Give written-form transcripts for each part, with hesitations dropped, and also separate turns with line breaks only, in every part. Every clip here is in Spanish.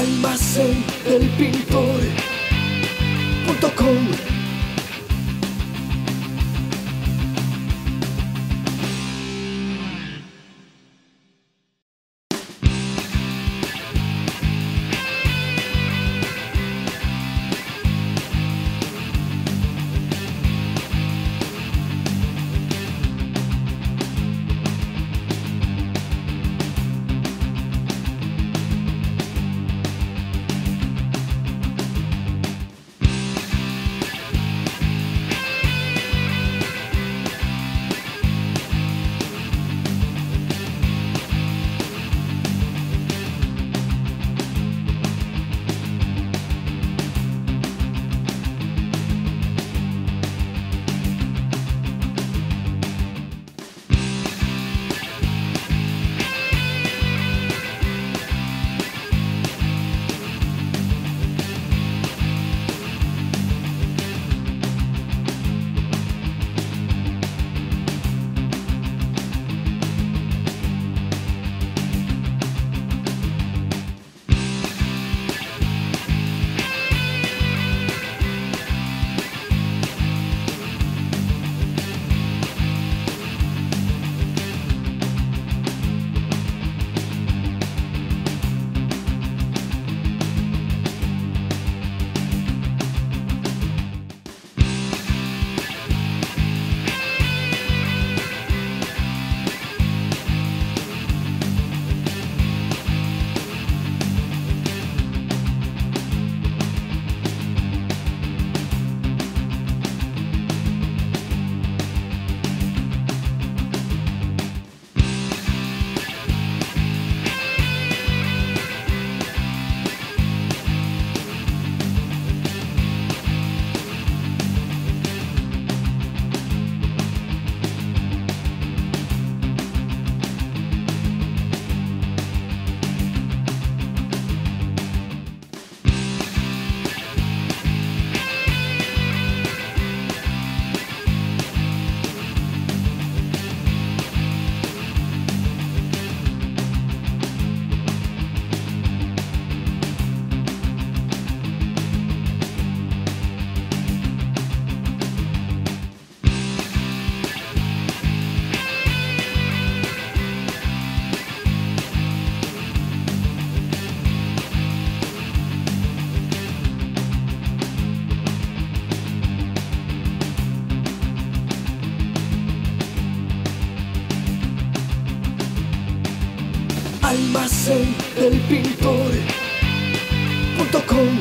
Almacén del pintor.com. Almacén del pintor.com.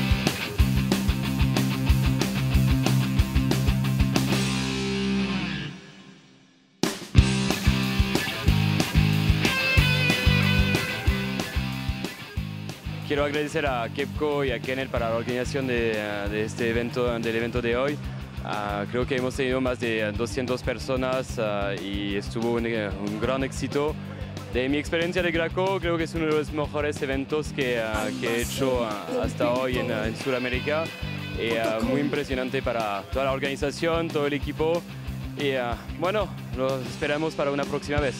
Quiero agradecer a Kepco y a Kennel para la organización de este evento, del evento de hoy. Creo que hemos tenido más de 200 personas y estuvo un gran éxito. De mi experiencia de Graco, creo que es uno de los mejores eventos que he hecho hasta hoy en Sudamérica. Muy impresionante para toda la organización, todo el equipo. Y bueno, los esperamos para una próxima vez.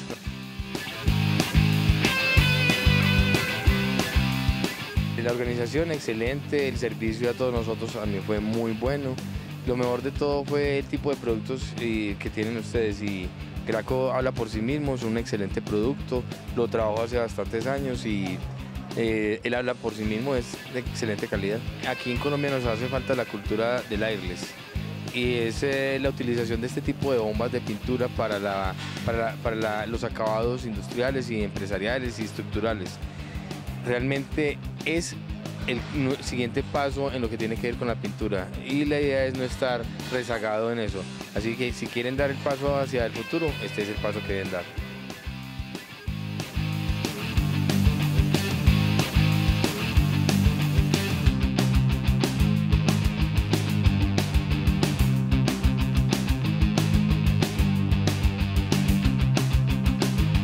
La organización excelente, el servicio a todos nosotros a mí fue muy bueno. Lo mejor de todo fue el tipo de productos que tienen ustedes, y Graco habla por sí mismo, es un excelente producto, lo trabajo hace bastantes años y él habla por sí mismo, es de excelente calidad. Aquí en Colombia nos hace falta la cultura del airless, y es la utilización de este tipo de bombas de pintura para los acabados industriales y empresariales y estructurales. Realmente es el siguiente paso en lo que tiene que ver con la pintura, y la idea es no estar rezagado en eso. Así que si quieren dar el paso hacia el futuro, este es el paso que deben dar.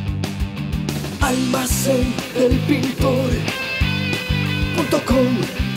Almacén del pintor.com.